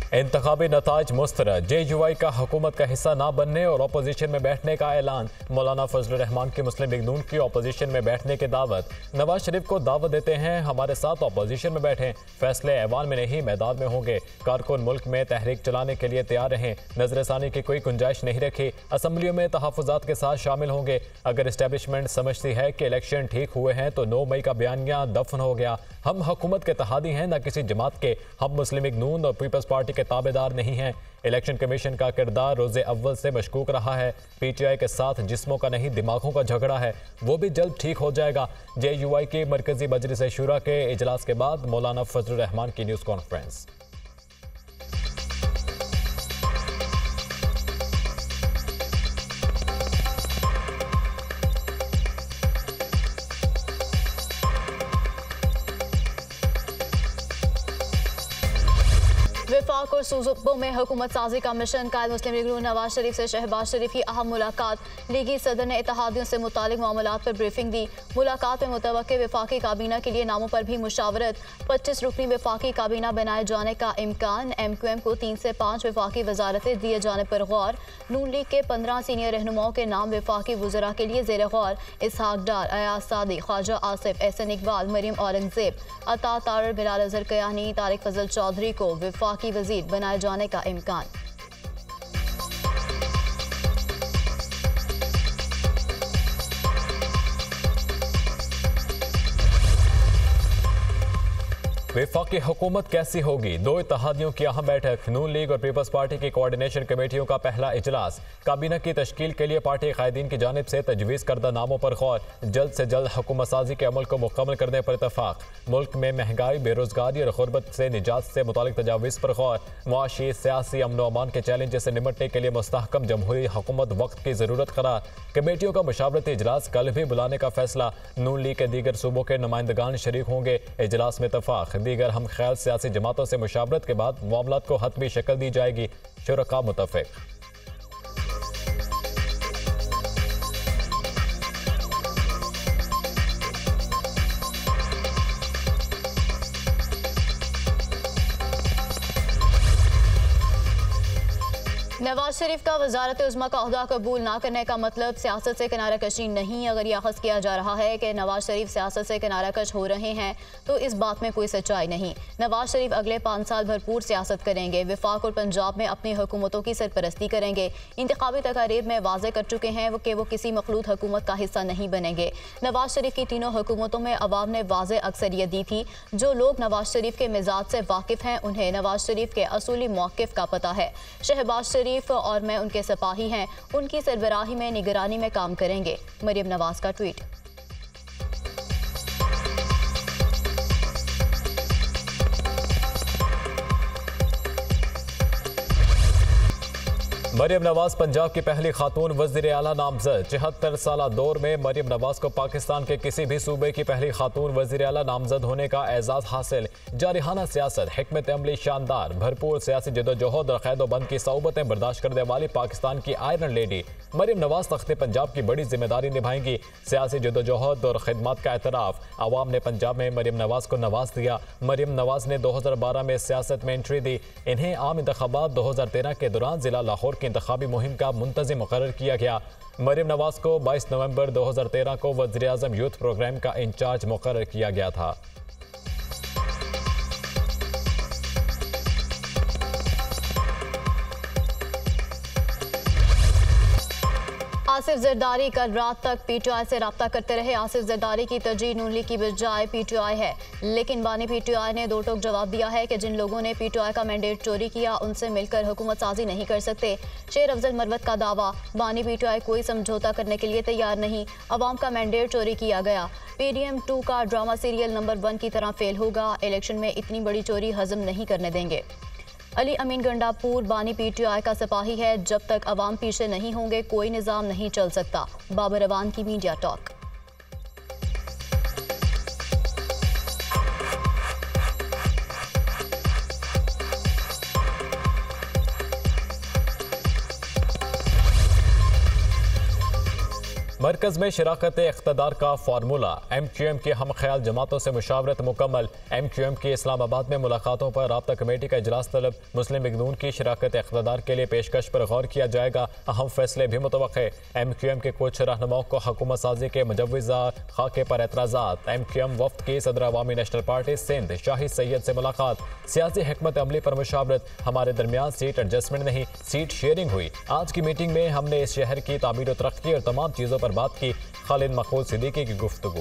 इंतखाबी नताइज मुस्तरद, JUI का हुकूमत का हिस्सा ना बनने और अपोजिशन में बैठने का ऐलान। मौलाना फजलुर रहमान की मुस्लिम लीग नून की अपोजिशन में बैठने की दावत। नवाज शरीफ को दावत देते हैं हमारे साथ अपोजिशन में बैठें, फैसले ऐवान में नहीं मैदान में होंगे। कारकुन मुल्क में तहरीक चलाने के लिए तैयार रहें, नजरसानी की कोई गुंजाइश नहीं रखी। असम्बलियों में तहफ़्फ़ुज़ात के साथ शामिल होंगे। अगर इस्टेब्लिशमेंट समझती है कि इलेक्शन ठीक हुए हैं तो 9 मई का बयानिया दफन हो गया। हम हुकूमत के इत्तेहादी हैं, न किसी जमात के। हम मुस्लिम लीग नून और पीपल्स पार्टी के ताबेदार नहीं हैं। इलेक्शन कमीशन का किरदार रोज़े अव्वल से मशकूक रहा है। PTI के साथ जिस्मों का नहीं दिमागों का झगड़ा है, वो भी जल्द ठीक हो जाएगा। JUI के मरकजी मजलिस शूरा के इजलास के बाद मौलाना फजलुर रहमान की न्यूज़ कॉन्फ्रेंस। विफाक और सूबों में हुकूमत साजी का मिशन। कायद मुस्लिम लीग नून नवाज शरीफ से शहबाज शरीफ की अहम मुलाकात। लीगी सदर ने इत्तेहादियों से मुतालिक मामलात पर ब्रीफिंग दी। मुलाकात में मुतवक्के विफाकी काबीना के लिए नामों पर भी मुशावरत। 25 रुकनी विफाकी काबीना बनाए जाने का इम्कान। MQM को 3 से 5 विफाकी वजारतें दिए जाने पर गौर। नून लीग के 15 सीनियर रहनुमाओं के नाम विफाकी वज़रा के लिए ज़ेर गौर। इसहाक डार, अयाज सादी, ख्वाजा आसिफ, एहसन इकबाल, मरीम औरंगजेब, अता तारर, बिलाल अजहर कयानी, तारिक फजल चौधरी को विफाकी वजीर बनाए जाने का इम्कान। वफाकी हुकूमत कैसी होगी? 2 इत्तेहादियों की अहम बैठक। नून लीग और पीपल्स पार्टी की कोऑर्डिनेशन कमेटियों का पहला इजलास। काबीना की तश्कील के लिए पार्टी कायदीन की जानिब से तजवीज़ करदा नामों पर गौर। जल्द से जल्द हुकूमत साजी के अमल को मुकम्मल करने पर इतफाक। मुल्क में महंगाई, बेरोजगारी और गुर्बत से निजात से मुतालिक तजावीज़ पर गौर। मुआशी सियासी अमन व अमान के चैलेंज से निपटने के लिए मुस्तहकम जमहूरी हुकूमत वक्त की ज़रूरत करार। कमेटियों का मशावरती इजलास कल भी बुलाने का फैसला। नून लीग के दीगर सूबों के नुमाइंदगान शरीक होंगे। इजलास में इतफाक। दीगर हम ख्याल सियासी जमातों से मुशावरत के बाद मामलात को हतमी शक्ल दी जाएगी। शुरका मुतफिक। नवाज शरीफ का वजारत उज़्मा का ओहदा कबूल ना करने का मतलब सियासत से किनारा कशी नहीं। अगर यह अख़ज़ किया जा रहा है कि नवाज शरीफ सियासत से किनारा कश हो रहे हैं तो इस बात में कोई सच्चाई नहीं। नवाज शरीफ अगले 5 साल भरपूर सियासत करेंगे। वफाक और पंजाब में अपनी हुकूमतों की सरपरस्ती करेंगे। इंतखाबी तकारीब में वाज़े कर चुके हैं कि वो किसी मखलूत हुकूमत का हिस्सा नहीं बनेंगे। नवाज शरीफ की तीनों हुकूमतों में अवाम ने वाज़े अक्सरियत दी थी। जो लोग नवाज शरीफ के मिजाज से वाकिफ़ हैं उन्हें नवाज शरीफ के असूली मौक़िफ़ का पता है। शहबाज शरीफ और मैं उनके सिपाही हैं, उनकी सरबराही में निगरानी में काम करेंगे। मरियम नवाज का ट्वीट। मरियम नवाज पंजाब की पहली खातून वज़ीर आला नामजद। 74 साल दौर में मरियम नवाज को पाकिस्तान के किसी भी सूबे की पहली खातून वज़ीर आला नामजद होने का एजाज़ हासिल। जारिहाना सियासत, हिकमत अमली शानदार, भरपूर सियासी जदोजहद और क़ैद-ओ-बंद की सऊबतें बर्दाश्त करने वाली पाकिस्तान की आयरन लेडी मरियम नवाज तख्ते पंजाब की बड़ी जिम्मेदारी निभाएंगी। सियासी जदोजहद और खिदमत का एतराफ़। आवाम ने पंजाब में मरियम नवाज को नवाज दिया। मरियम नवाज ने 2012 में सियासत में एंट्री दी। इन्हें आम इंतखाबात 2013 के दौरान जिला लाहौर की इंतखाबी मुहिम का मुंतज़िम मुकर्रर किया गया। मरियम नवाज को 22 नवंबर 2013 को वज़ीर आज़म यूथ प्रोग्राम का इंचार्ज मुकर्रर किया गया था। आसिफ जरदारी कल रात तक PTI से रब्ता करते रहे। आसिफ जरदारी की तरजीह नून लीग की बजाय PTI है, लेकिन बानी PTI ने दो टोक जवाब दिया है कि जिन लोगों ने PTI का मैंडेट चोरी किया उनसे मिलकर हुकूमत साजी नहीं कर सकते। शेर अफजल मरवत का दावा, बानी PTI कोई समझौता करने के लिए तैयार नहीं। अवाम का मैंडेट चोरी किया गया। PDM 2 का ड्रामा सीरियल नंबर 1 की तरह फेल होगा। इलेक्शन में इतनी बड़ी चोरी हजम नहीं करने देंगे। अली अमीन गंडापुर, बानी PTI का सिपाही है। जब तक अवाम पीछे नहीं होंगे कोई निज़ाम नहीं चल सकता। बाबर अवान की मीडिया टॉक। मरकज में शराकत इख्तदार का फार्मूला, MQM की हम ख्याल जमातों से मुशावरत मुकम्मल। MQM की इस्लामाबाद में मुलाकातों पर राब्ता कमेटी का इजलास तलब। मुस्लिम लीग नून की शराकत इख्तदार के लिए पेशकश पर गौर किया जाएगा। अहम फैसले भी मुतवक्के। MQM के कुछ रहनुमाओं को हुकूमत साजी के मुजव्वज़ा खाके पर एतराज़ात। MQM वफ्द की सदर अवामी नेशनल पार्टी सिंध शाहिद सैयद से मुलाकात। सियासी हिकमत अमली पर मुशावरत। हमारे दरमियान सीट एडजस्टमेंट नहीं, सीट शेयरिंग हुई। आज की मीटिंग में हमने इस शहर की तामीर और तरक्की और तमाम चीज़ों पर बात की। खालिद मखबूल सिद्दीकी की गुफ्तगू।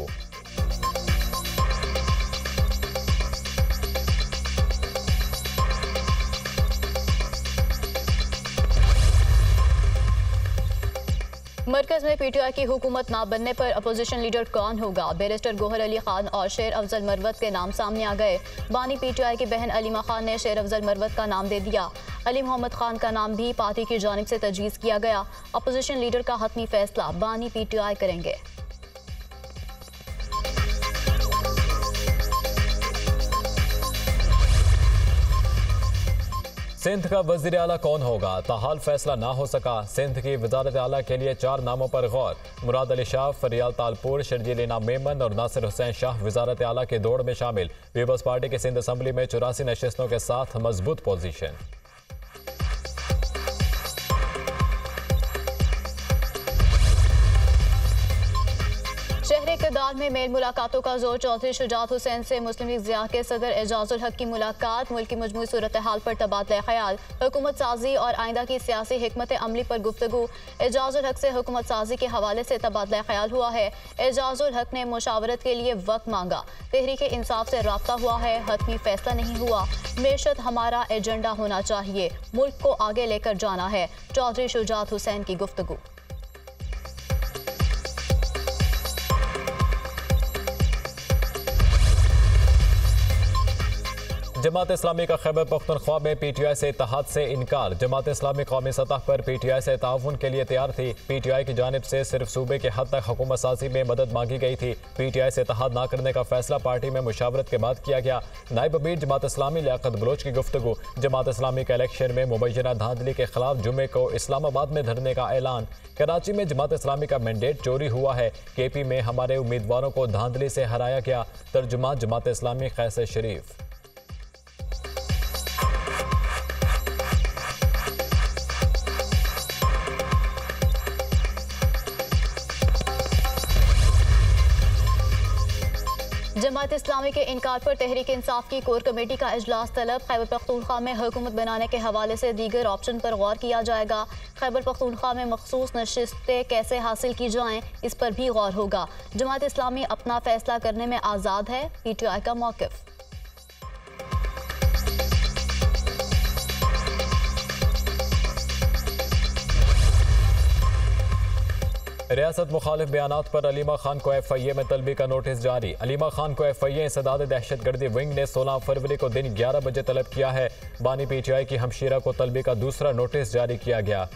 मरकज में PTI की हुकूमत ना बनने पर अपोजिशन लीडर कौन होगा? बैरिस्टर गोहर अली खान और शेर अफजल मरवत के नाम सामने आ गए। बानी PTI की बहन अलीमा खान ने शेर अफजल मरवत का नाम दे दिया। अली मोहम्मद खान का नाम भी पार्टी की जानिब से तजवीज़ किया गया। अपोजिशन लीडर का हतमी फैसला बानी PTI करेंगे। सिंध का वज़ीर आला कौन होगा? ताहाल फैसला ना हो सका। सिंध की वज़ारत आला के लिए 4 नामों पर गौर। मुराद अली शाह, फरियाल तालपुर, शर्जील इनाम मेमन और नासिर हुसैन शाह वज़ारत आला के दौड़ में शामिल। पीपल्स पार्टी की सिंध असम्बली में 84 नशिस्तों के साथ मजबूत पोजीशन। शहर इक़्तिदार में मेल मुलाकातों का जोर। चौधरी शुजात हुसैन से मुस्लिम लीग ज़िया के सदर एजाजुल हक की मुलाकात। मुल्क की मजमूई सूरत हाल पर तबादला ख्याल। हुकूमत साजी और आइंदा की सियासी हिकमत अमली पर गुफ्तगू। एजाजुल हक से हुकूमत साजी के हवाले से तबादला ख्याल हुआ है। एजाजुल हक ने मुशावरत के लिए वक्त मांगा। तहरीक इंसाफ से राब्ता हुआ है, हतमी फैसला नहीं हुआ। मेशत हमारा एजेंडा होना चाहिए, मुल्क को आगे लेकर जाना है। चौधरी शुजात हुसैन की गुफ्तगू। जमात इस्लामी का खैबर पख्तूनख्वा में PTI से इत्तेहाद से इनकार। जमात इस्लामी कौमी सतह पर PTI से ताउन के लिए तैयार थी। PTI की जानिब से सिर्फ सूबे के हद तक हुकूमत साजी में मदद मांगी गई थी। PTI से इत्तेहाद ना करने का फैसला पार्टी में मुशावरत के बाद किया गया। नायब अमीर जमात इस्लामी लियाकत बलोच की गुफ्तगू। जमात इस्लामी का इलेक्शन में मुबैना धांधली के खिलाफ जुमे को इस्लामाबाद में धरने का ऐलान। कराची में जमात इस्लामी का मैंडेट चोरी हुआ है। KP में हमारे उम्मीदवारों को धांधली से हराया गया। तर्जुमा जमात इस्लामी कैसर शरीफ। जमात इस्लामी के इनकार पर तहरीक इंसाफ की कोर कमेटी का इजलास तलब। खैबर पख्तूनख्वा में हुकूमत बनाने के हवाले से दीगर ऑप्शन पर गौर किया जाएगा। खैबर पख्तूनख्वा में मखसूस नशिस्तें कैसे हासिल की जाएं, इस पर भी गौर होगा। जमात इस्लामी अपना फैसला करने में आज़ाद है, PTI का मौक़िफ़। रियासत मुखालिफ बयानात पर अलीमा खान को FIA में तलबी का नोटिस जारी। अलीमा खान को FIA इंसदाद दहशतगर्दी विंग ने 16 फरवरी को दिन 11 बजे तलब किया है। बानी PTI की हमशीरा को तलबी का दूसरा नोटिस जारी किया गया।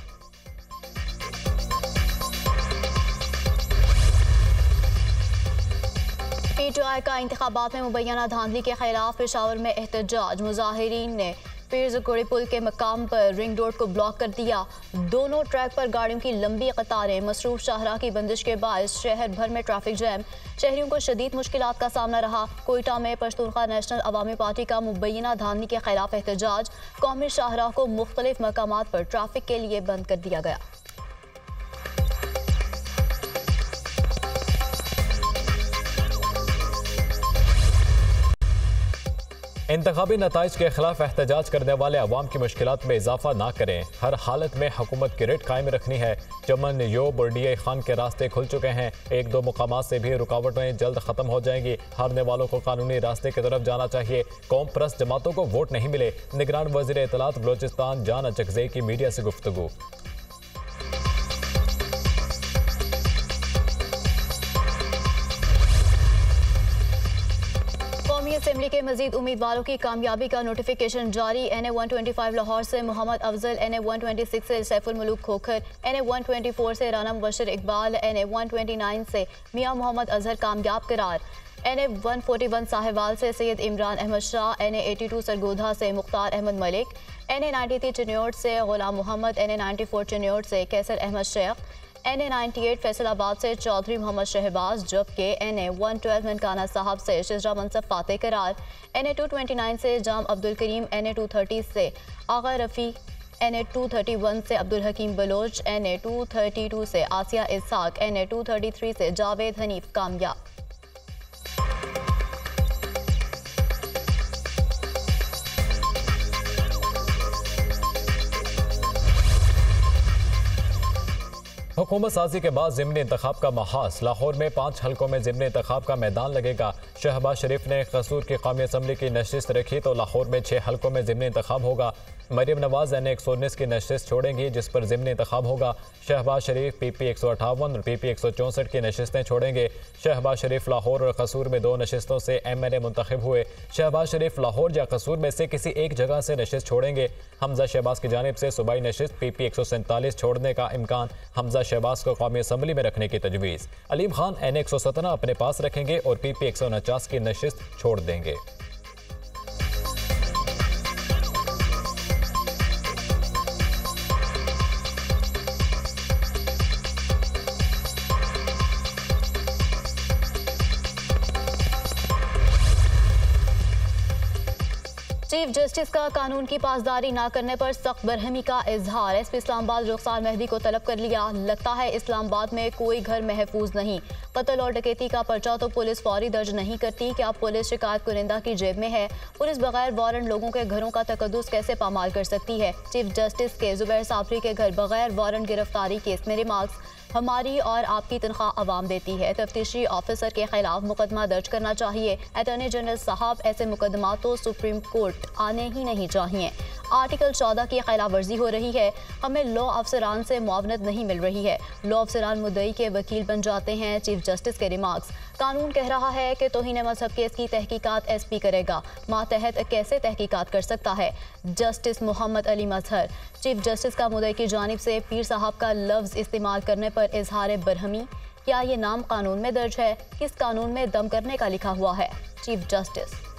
PTI का इंतखाबात में मुबैना धांधली के खिलाफ पेशावर में एहतजाज। मुजाहिरीन ने पीरजकोड़ी पुल के मकाम पर रिंग रोड को ब्लॉक कर दिया। दोनों ट्रैक पर गाड़ियों की लंबी कतारें। मसरूफ शाहराह की बंदिश के बायस शहर भर में ट्रैफिक जैम। शहरियों को शदीद मुश्किलात का सामना रहा। कोयटा में पश्तूनख्वा नेशनल अवामी पार्टी का मुबैना धांधली के खिलाफ एहतजाज। कौमी शाहराह को मुख्तलिफ मकामात पर ट्रैफिक के लिए बंद कर दिया गया। इंतखाबी नताइज के खिलाफ एहतजाज करने वाले अवाम की मुश्किलात में इजाफा ना करें। हर हालत में हुकूमत की रेट कायम रखनी है। चमन, योब और DI खान के रास्ते खुल चुके हैं। 1-2 मुकामात से भी रुकावटें जल्द खत्म हो जाएंगी। हारने वालों को कानूनी रास्ते की तरफ जाना चाहिए। कौम परस्त जमातों को वोट नहीं मिले। निगरान वज़ीर इत्तलात बलोचिस्तान जान अचकज़ई की मीडिया से गुफ्तगू। असेंबली के मजीद उम्मीदवारों की कामयाबी का नोटिफिकेशन जारी। NA 125 लाहौर से मोहम्मद अफजल, NA 126 से सैफुल मुलूक खोखर, NA 124 से राना मुबशर इकबाल, NA 129 से मियां मोहम्मद अजहर कामयाब करार, NA 141 साहिवाल से सैयद इमरान अहमद शाह, NA 82 सरगोधा से मुख्तार अहमद मलिक, NA 93 चिन्योट से गुलाम मोहम्मद, NA 94 चिन्योट से कैसर अहमद शेख, NA 98 फैसलाबाद से चौधरी मोहम्मद शहबाज, जबकि NA 112 ननकाना साहब से शिजरा मनसब फाते करार, NA 229 से जाम अब्दुल करीम, NA 230 से आगा रफ़ी, NA 231 से अब्दुल हकीम बलोच, NA 232 से आसिया इसाक, NA 233 से जावेद हनीफ कामयाब। हुकूमत साजी के बाद ज़िमनी इंतखाब का महाज। लाहौर में 5 हलकों में ज़िमनी इंतखाब का मैदान लगेगा। शहबाज शरीफ ने कसूर की कौमी असम्बली की नशिस्त रखी तो लाहौर में 6 हलकों में ज़िमनी इंतखाब होगा। मरीम नवाज NA 119 की नशिस्त छोड़ेंगी, जिस पर ज़िमनी इंतखाब होगा। शहबाज शरीफ PP 158 और PP 164 की नशिस्तें छोड़ेंगे। शहबाज शरीफ लाहौर और कसूर में 2 नशिस्तों से MNA मुंतखब हुए। शहबाज शरीफ लाहौर या कसूर में से किसी एक जगह से नशिस्त छोड़ेंगे। हमजा शहबाज की जानिब से सूबाई नशिस्त PP 147 छोड़ने का इम्कान। हमजा शहबाज को कौमी असम्बली में रखने की तजवीज़। अलीम खान NA 117 अपने पास रखेंगे और PP 149 की नशिस्त छोड़ देंगे। चीफ जस्टिस का कानून की पासदारी न करने पर सख्त बरहमी का इजहार। SP इस्लामाबाद रुखसार मेहदी को तलब कर लिया। लगता है इस्लामाबाद में कोई घर महफूज नहीं। कत्ल और डकैती का पर्चा तो पुलिस फौरी दर्ज नहीं करती। क्या पुलिस शिकायत कुरिंदा की जेब में है? पुलिस बगैर वारंट लोगों के घरों का तकद्दुस कैसे पामाल कर सकती है? चीफ जस्टिस के जुबैर साबरी के घर बगैर वारंट गिरफ्तारी केस में रिमार्क्स। हमारी और आपकी तनख्वाह आवाम देती है। तफ्तीशी ऑफिसर के खिलाफ मुकदमा दर्ज करना चाहिए। अटॉर्नी जनरल साहब, ऐसे मुकदमा तो सुप्रीम कोर्ट आने ही नहीं चाहिए। आर्टिकल 14 की खिलाफ वर्जी हो रही है। हमें लॉ अफसरान से मुआवनत नहीं मिल रही है। लॉ अफसरान मुद्दई के वकील बन जाते हैं। चीफ जस्टिस के रिमार्क्स। कानून कह रहा है कि तौहीन मजहब केस की तहकीकात SP करेगा। मातहत कैसे तहकीकात कर सकता है? Justice Mohammad Ali Mazhar. Chief justice का मुद्दई की जानिब से पीर साहब का लफ्ज़ इस्तेमाल करने पर इजहार बरहमी। क्या ये नाम कानून में दर्ज है? किस कानून में दम करने का लिखा हुआ है? Chief justice.